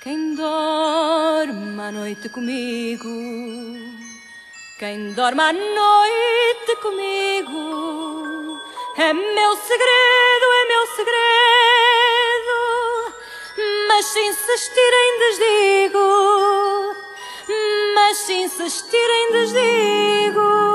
Quem dorme à noite comigo, quem dorme à noite comigo, é meu segredo, mas se insistirem desdigo, mas se insistirem desdigo.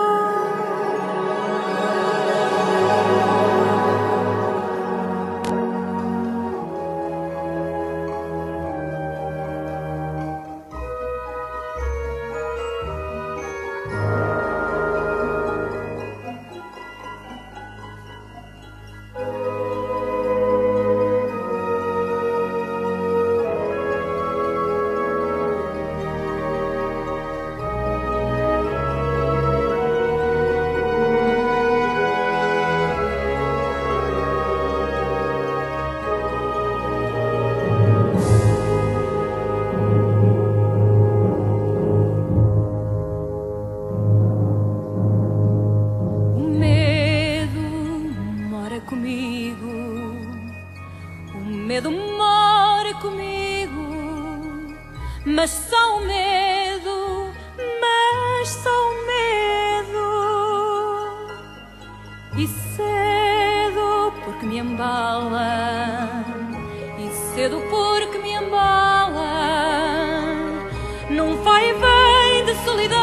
O medo mora comigo, mas só o medo, e cedo porque me embala, e cedo porque me embala, num vai e vem de solidão,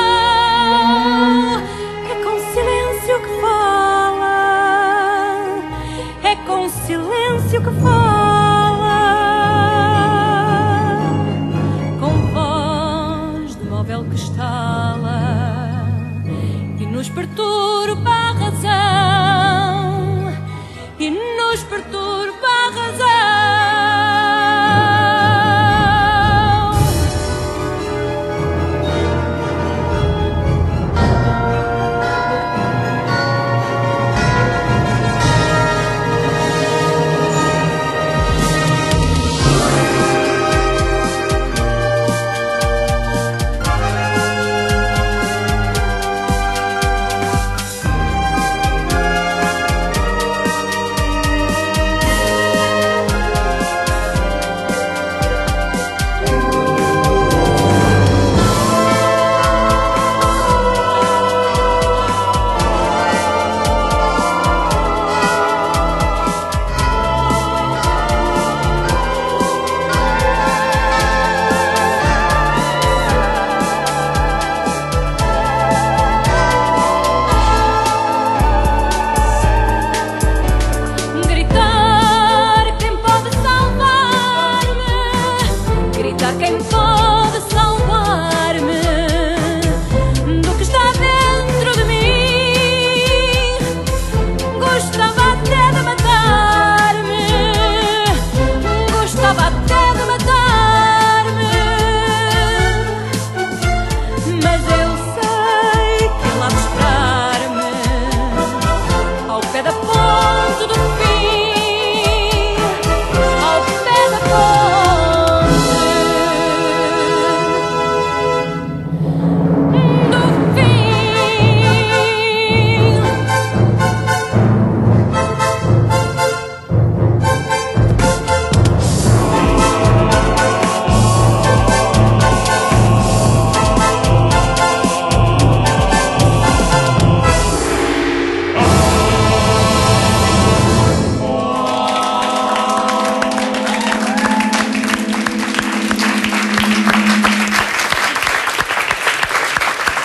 é com silêncio que fala, é com silêncio que fala, com voz de móvel que estala e nos perturba a razão, e nos perturba a razão. Quem pode salvar-me do que está dentro de mim? Gostava até de matar-me, gostava até de matar-me, mas eu sei que ele há de esperar-me ao pé da ponte do fim, ao pé da ponte.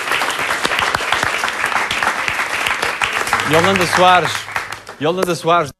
Yolanda Soares.